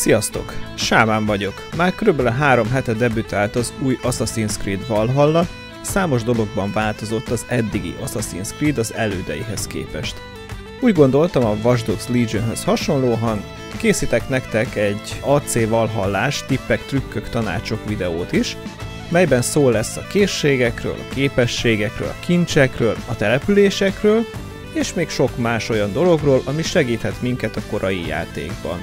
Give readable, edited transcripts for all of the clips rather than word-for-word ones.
Sziasztok! Sámán vagyok. Már körülbelül 3 hete debütált az új Assassin's Creed Valhalla, számos dologban változott az eddigi Assassin's Creed az elődeihez képest. Úgy gondoltam, a Watch Dogs Legionhöz hasonlóan készítek nektek egy AC Valhallás tippek, trükkök, tanácsok videót is, melyben szó lesz a készségekről, a képességekről, a kincsekről, a településekről, és még sok más olyan dologról, ami segíthet minket a korai játékban.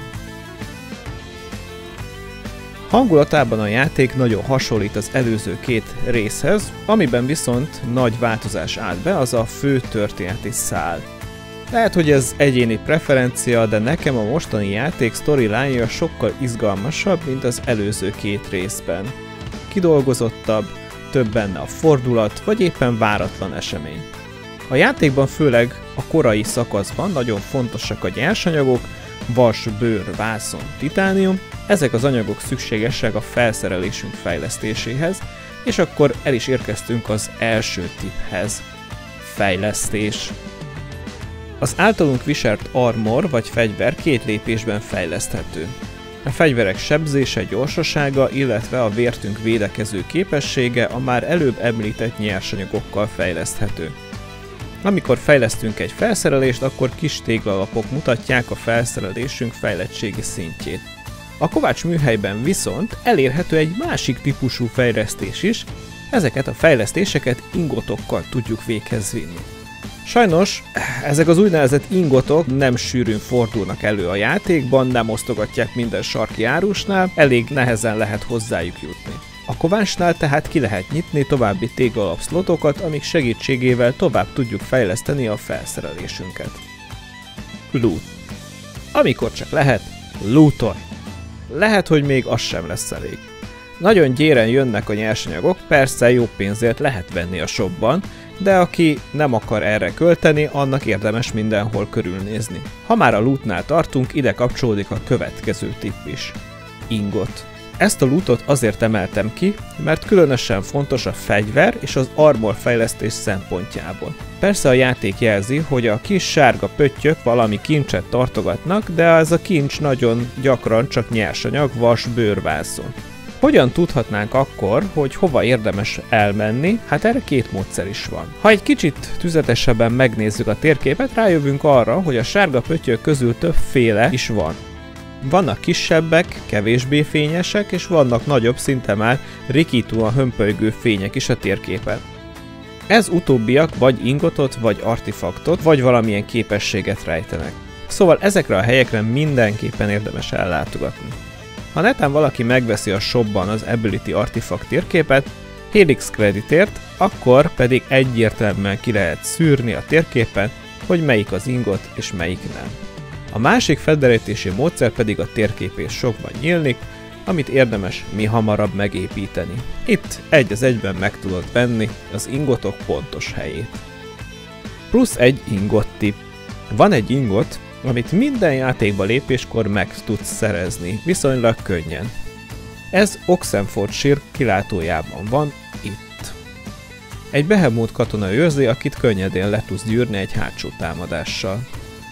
Hangulatában a játék nagyon hasonlít az előző 2 részhez, amiben viszont nagy változás állt be, az a fő történeti szál. Lehet, hogy ez egyéni preferencia, de nekem a mostani játék storyline-ja sokkal izgalmasabb, mint az előző 2 részben. Kidolgozottabb, több benne a fordulat, vagy éppen váratlan esemény. A játékban főleg a korai szakaszban nagyon fontosak a nyersanyagok, vas, bőr, vászon, titánium, ezek az anyagok szükségesek a felszerelésünk fejlesztéséhez, és akkor el is érkeztünk az első tipphez. Fejlesztés. Az általunk viselt armor vagy fegyver 2 lépésben fejleszthető. A fegyverek sebzése, gyorsasága, illetve a vértünk védekező képessége a már előbb említett nyersanyagokkal fejleszthető. Amikor fejlesztünk egy felszerelést, akkor kis téglalapok mutatják a felszerelésünk fejlettségi szintjét. A Kovács műhelyben viszont elérhető egy másik típusú fejlesztés is, ezeket a fejlesztéseket ingotokkal tudjuk véghez vinni. Sajnos ezek az úgynevezett ingotok nem sűrűn fordulnak elő a játékban, nem osztogatják minden sarki árusnál, elég nehezen lehet hozzájuk jutni. A kovácsnál tehát ki lehet nyitni további téglalap szlotokat, amik segítségével tovább tudjuk fejleszteni a felszerelésünket. Loot. Amikor csak lehet, lootolj! Lehet, hogy még az sem lesz elég. Nagyon gyéren jönnek a nyersanyagok, persze jó pénzért lehet venni a shopban, de aki nem akar erre költeni, annak érdemes mindenhol körülnézni. Ha már a lootnál tartunk, ide kapcsolódik a következő tipp is. Ingot. Ezt a lootot azért emeltem ki, mert különösen fontos a fegyver és az armor fejlesztés szempontjából. Persze a játék jelzi, hogy a kis sárga pöttyök valami kincset tartogatnak, de ez a kincs nagyon gyakran csak nyersanyag, vas, bőrvászon. Hogyan tudhatnánk akkor, hogy hova érdemes elmenni? Hát erre 2 módszer is van. Ha egy kicsit tüzetesebben megnézzük a térképet, rájövünk arra, hogy a sárga pöttyök közül többféle is van. Vannak kisebbek, kevésbé fényesek, és vannak nagyobb, szinte már rikítóan hömpölygő fények is a térképen. Ez utóbbiak vagy ingotot, vagy artefaktot, vagy valamilyen képességet rejtenek. Szóval ezekre a helyekre mindenképpen érdemes ellátogatni. Ha netán valaki megveszi a shopban az Ability Artifact térképet, Helix kreditért, akkor pedig egyértelműen ki lehet szűrni a térképen, hogy melyik az ingot és melyik nem. A másik felderítési módszer pedig a térképés sokban nyílik, amit érdemes mi hamarabb megépíteni. Itt egy az egyben meg tudod venni az ingotok pontos helyét. Plusz egy ingot tipp. Van egy ingot, amit minden játékba lépéskor meg tudsz szerezni, viszonylag könnyen. Ez Oxenfordshire kilátójában van, itt. Egy Behemoth katona őrzi, akit könnyedén le tudsz gyűrni egy hátsó támadással.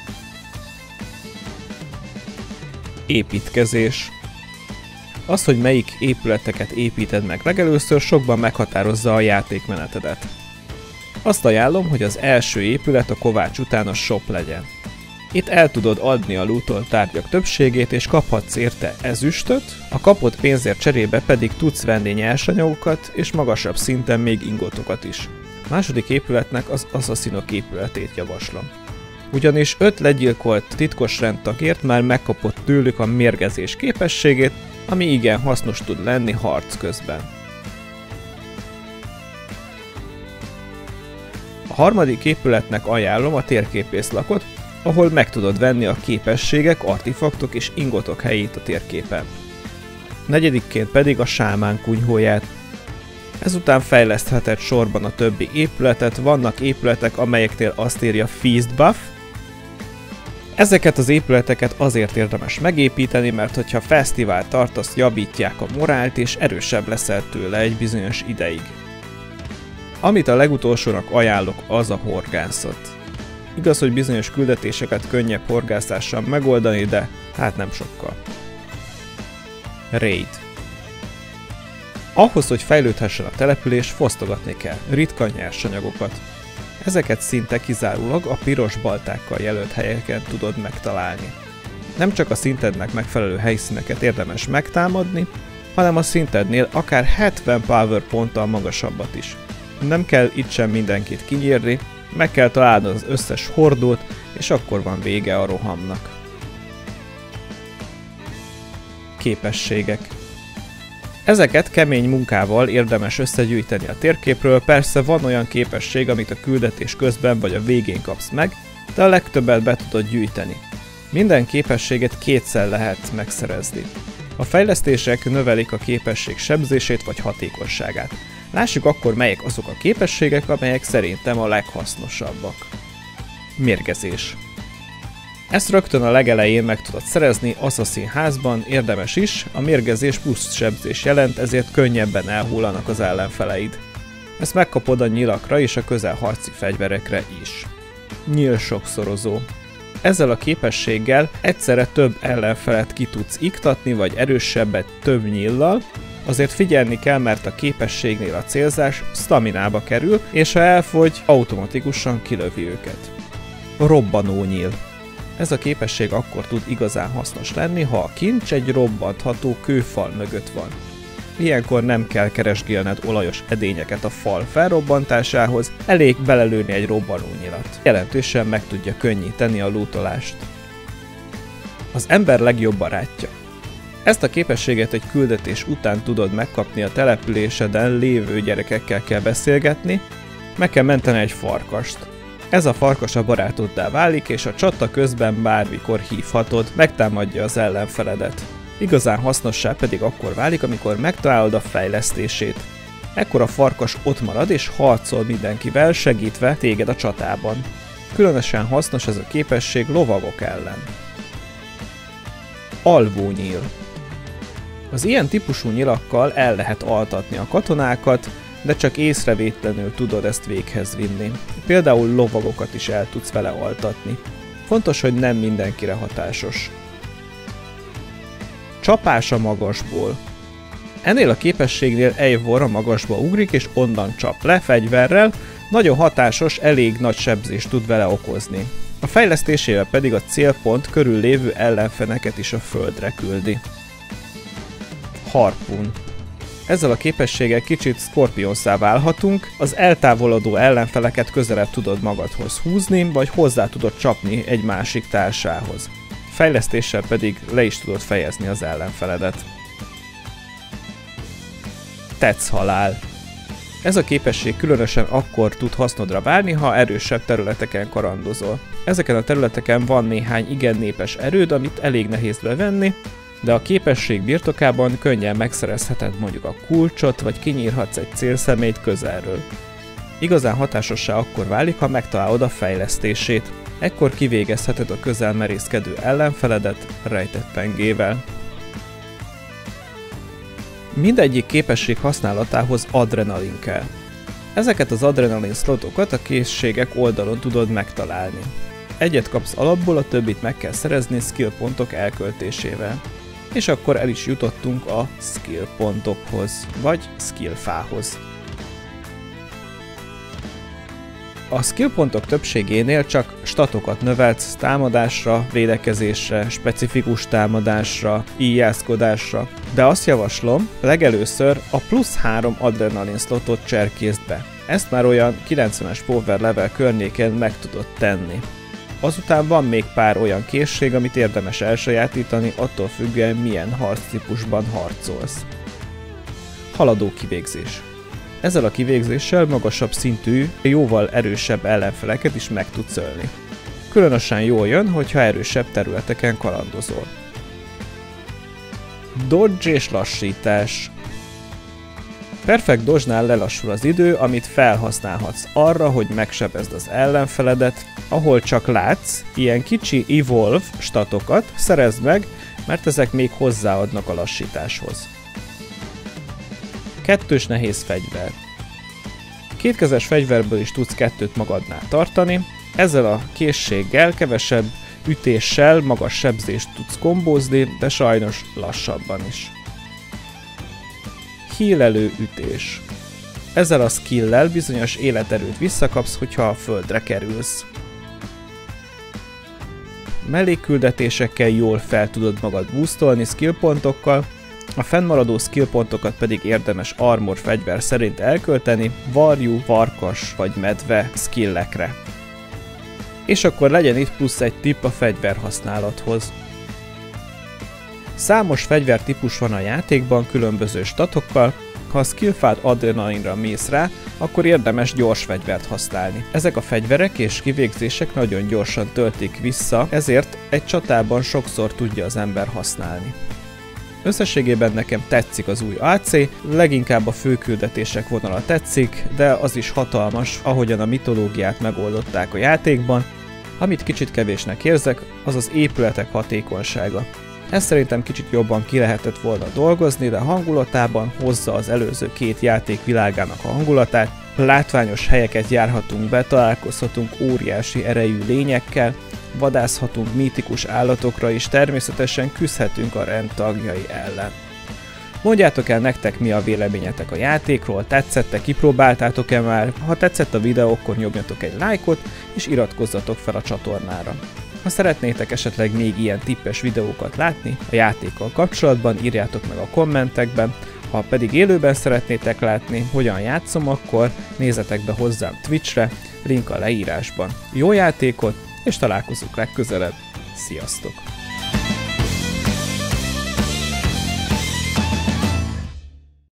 Építkezés. Az, hogy melyik épületeket építed meg legelőször, sokban meghatározza a játékmenetedet. Azt ajánlom, hogy az első épület a kovács után a shop legyen. Itt el tudod adni a lootolt tárgyak többségét, és kaphatsz érte ezüstöt, a kapott pénzért cserébe pedig tudsz venni nyersanyagokat, és magasabb szinten még ingotokat is. A második épületnek az asszaszinok épületét javaslom. Ugyanis 5 legyilkolt titkos rendtagért már megkapott tőlük a mérgezés képességét, ami igen hasznos tud lenni harc közben. A harmadik épületnek ajánlom a térképészlakot, ahol meg tudod venni a képességek, artefaktok és ingotok helyét a térképen. Negyedikként pedig a sámán kunyhóját. Ezután fejlesztheted sorban a többi épületet, vannak épületek, amelyeknél azt írja Feast Buff. Ezeket az épületeket azért érdemes megépíteni, mert hogyha fesztivál tartasz, javítják a morált és erősebb leszel tőle egy bizonyos ideig. Amit a legutolsónak ajánlok, az a horgászat. Igaz, hogy bizonyos küldetéseket könnyebb horgászással megoldani, de hát nem sokkal. Raid. Ahhoz, hogy fejlődhessen a település, fosztogatni kell ritka nyersanyagokat. Ezeket szinte kizárólag a piros baltákkal jelölt helyeken tudod megtalálni. Nem csak a szintednek megfelelő helyszíneket érdemes megtámadni, hanem a szintednél akár 70 power ponttal magasabbat is. Nem kell itt sem mindenkit kinyírni, meg kell találnod az összes hordót, és akkor van vége a rohamnak. Képességek. Ezeket kemény munkával érdemes összegyűjteni a térképről, persze van olyan képesség, amit a küldetés közben vagy a végén kapsz meg, de a legtöbbet be tudod gyűjteni. Minden képességet kétszer lehet megszerezni. A fejlesztések növelik a képesség sebzését vagy hatékonyságát. Lássuk akkor, melyek azok a képességek, amelyek szerintem a leghasznosabbak. Mérgezés. Ezt rögtön a legelején meg tudod szerezni Assassin házban, érdemes is, a mérgezés plusz sebzés jelent, ezért könnyebben elhullanak az ellenfeleid. Ezt megkapod a nyilakra és a közelharci fegyverekre is. Nyíl sokszorozó. Ezzel a képességgel egyszerre több ellenfelet ki tudsz iktatni, vagy erősebbet több nyíllal, azért figyelni kell, mert a képességnél a célzás staminába kerül, és ha elfogy, automatikusan kilövi őket. Robbanó nyíl. Ez a képesség akkor tud igazán hasznos lenni, ha a kincs egy robbantható kőfal mögött van. Ilyenkor nem kell keresgélned olajos edényeket a fal felrobbantásához, elég belelőni egy robbanónyilat. Jelentősen meg tudja könnyíteni a lootolást. Az ember legjobb barátja. Ezt a képességet egy küldetés után tudod megkapni, a településeden lévő gyerekekkel kell beszélgetni, meg kell menteni egy farkast. Ez a farkas a barátoddá válik, és a csata közben bármikor hívhatod, megtámadja az ellenfeledet. Igazán hasznossá pedig akkor válik, amikor megtalálod a fejlesztését. Ekkor a farkas ott marad és harcol mindenkivel, segítve téged a csatában. Különösen hasznos ez a képesség lovagok ellen. Alvónyíl. Az ilyen típusú nyilakkal el lehet altatni a katonákat, de csak észrevétlenül tudod ezt véghez vinni. Például lovagokat is el tudsz vele altatni. Fontos, hogy nem mindenkire hatásos. Csapás a magasból. Ennél a képességnél Eivor a magasba ugrik és onnan csap le fegyverrel, nagyon hatásos, elég nagy sebzést tud vele okozni. A fejlesztésével pedig a célpont körül lévő ellenfeneket is a földre küldi. Harpun. Ezzel a képességgel kicsit Scorpionszá válhatunk, az eltávolodó ellenfeleket közelebb tudod magadhoz húzni, vagy hozzá tudod csapni egy másik társához. Fejlesztéssel pedig le is tudod fejezni az ellenfeledet. Tetszhalál. Ez a képesség különösen akkor tud hasznodra válni, ha erősebb területeken karandozol. Ezeken a területeken van néhány igen népes erőd, amit elég nehéz bevenni, de a képesség birtokában könnyen megszerezheted mondjuk a kulcsot, vagy kinyírhatsz egy célszemélyt közelről. Igazán hatásossá akkor válik, ha megtalálod a fejlesztését. Ekkor kivégezheted a közel merészkedő ellenfeledet rejtett pengével. Mindegyik képesség használatához adrenalin kell. Ezeket az adrenalin slotokat a készségek oldalon tudod megtalálni. Egyet kapsz alapból, a többit meg kell szerezni skill pontok elköltésével. És akkor el is jutottunk a skill pontokhoz, vagy skill fához. A skill pontok többségénél csak statokat növelsz támadásra, védekezésre, specifikus támadásra, íjászkodásra, de azt javaslom, legelőször a plusz 3 adrenalin slotot cserkészd be. Ezt már olyan 90-es power level környéken meg tudod tenni. Azután van még pár olyan készség, amit érdemes elsajátítani, attól függően milyen harctípusban harcolsz. Haladó kivégzés. Ezzel a kivégzéssel magasabb szintű, jóval erősebb ellenfeleket is meg tudsz ölni. Különösen jól jön, hogyha erősebb területeken kalandozol. Dodge és lassítás. Perfect dodge-nál lelassul az idő, amit felhasználhatsz arra, hogy megsebezd az ellenfeledet, ahol csak látsz, ilyen kicsi evolve statokat szerezd meg, mert ezek még hozzáadnak a lassításhoz. Kettős nehéz fegyver. Kétkezes fegyverből is tudsz kettőt magadnál tartani, ezzel a készséggel kevesebb ütéssel magas sebzést tudsz kombózni, de sajnos lassabban is. Hílelő ütés. Ezzel a skilllel bizonyos életerőt visszakapsz, hogyha a földre kerülsz. Mellékküldetésekkel jól fel tudod magad boostolni skillpontokkal, a fennmaradó skillpontokat pedig érdemes armor fegyver szerint elkölteni varjú, farkas vagy medve skillekre. És akkor legyen itt plusz egy tipp a fegyverhasználathoz. Számos fegyvertípus van a játékban különböző statokkal, ha a skillfád adrenalinra mész rá, akkor érdemes gyors fegyvert használni. Ezek a fegyverek és kivégzések nagyon gyorsan töltik vissza, ezért egy csatában sokszor tudja az ember használni. Összességében nekem tetszik az új AC, leginkább a főküldetések vonala tetszik, de az is hatalmas, ahogyan a mitológiát megoldották a játékban. Amit kicsit kevésnek érzek, az az épületek hatékonysága. Ezt szerintem kicsit jobban ki lehetett volna dolgozni, de hangulatában hozza az előző két játék világának a hangulatát. Látványos helyeket járhatunk be, találkozhatunk óriási erejű lényekkel, vadászhatunk mítikus állatokra és természetesen küzdhetünk a rend tagjai ellen. Mondjátok el nektek, mi a véleményetek a játékról, tetszette, kipróbáltátok-e már? Ha tetszett a videó, akkor nyomjatok egy lájkot és iratkozzatok fel a csatornára. Ha szeretnétek esetleg még ilyen tippes videókat látni a játékkal kapcsolatban, írjátok meg a kommentekben, ha pedig élőben szeretnétek látni, hogyan játszom, akkor nézzetek be hozzám Twitchre, link a leírásban. Jó játékot, és találkozunk legközelebb. Sziasztok!